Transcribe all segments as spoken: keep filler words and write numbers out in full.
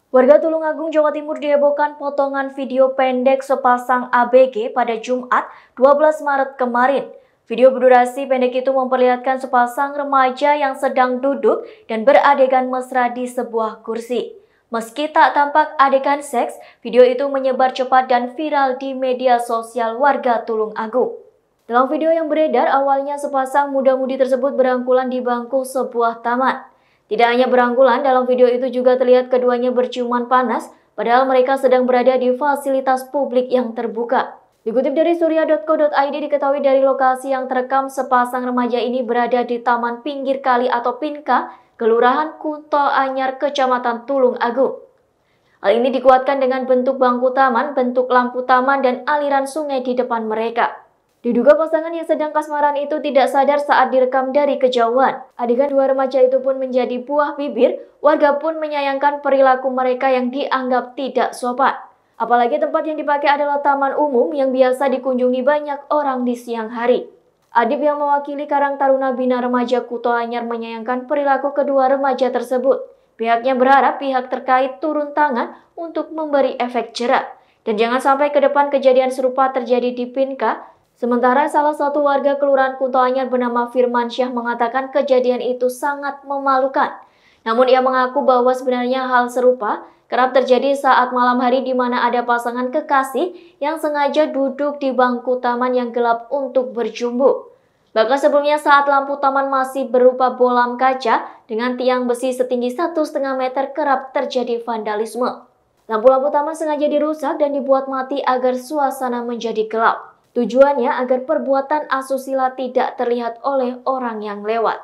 Warga Tulungagung, Jawa Timur dihebohkan potongan video pendek sepasang A B G pada Jumat dua belas Maret kemarin. Video berdurasi pendek itu memperlihatkan sepasang remaja yang sedang duduk dan beradegan mesra di sebuah kursi. Meski tak tampak adegan seks, video itu menyebar cepat dan viral di media sosial warga Tulungagung. Dalam video yang beredar, awalnya sepasang muda-mudi tersebut berangkulan di bangku sebuah taman. Tidak hanya berangkulan, dalam video itu juga terlihat keduanya berciuman panas, padahal mereka sedang berada di fasilitas publik yang terbuka. Dikutip dari surya titik co titik i d, diketahui dari lokasi yang terekam, sepasang remaja ini berada di Taman Pinggir Kali atau Pinka, Kelurahan Kuto Anyar, Kecamatan Tulungagung. Hal ini dikuatkan dengan bentuk bangku taman, bentuk lampu taman, dan aliran sungai di depan mereka. Diduga pasangan yang sedang kasmaran itu tidak sadar saat direkam dari kejauhan. Adegan dua remaja itu pun menjadi buah bibir, warga pun menyayangkan perilaku mereka yang dianggap tidak sopan. Apalagi tempat yang dipakai adalah taman umum yang biasa dikunjungi banyak orang di siang hari. Adib yang mewakili Karang Taruna Bina Remaja Kuto Anyar menyayangkan perilaku kedua remaja tersebut. Pihaknya berharap pihak terkait turun tangan untuk memberi efek jera. Dan jangan sampai ke depan kejadian serupa terjadi di Pinka. Sementara salah satu warga Kelurahan Kuto Anyar bernama Firman Syah mengatakan kejadian itu sangat memalukan. Namun ia mengaku bahwa sebenarnya hal serupa kerap terjadi saat malam hari di mana ada pasangan kekasih yang sengaja duduk di bangku taman yang gelap untuk berjumbu. Bahkan sebelumnya saat lampu taman masih berupa bolam kaca dengan tiang besi setinggi satu setengah meter kerap terjadi vandalisme. Lampu-lampu taman sengaja dirusak dan dibuat mati agar suasana menjadi gelap. Tujuannya agar perbuatan asusila tidak terlihat oleh orang yang lewat.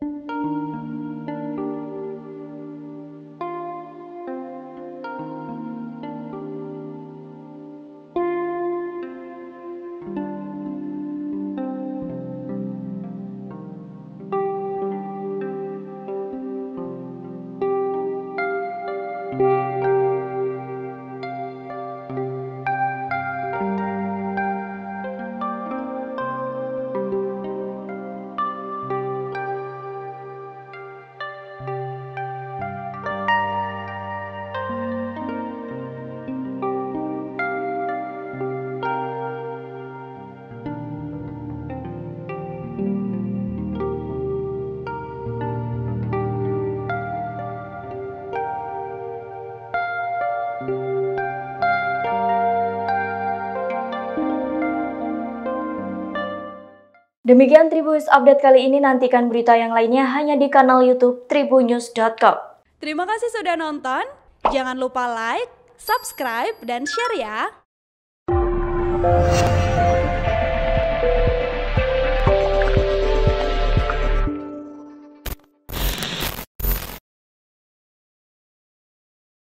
Demikian Tribunnews Update kali ini, nantikan berita yang lainnya hanya di kanal YouTube tribunnews dot com. Terima kasih sudah nonton, jangan lupa like, subscribe, dan share ya!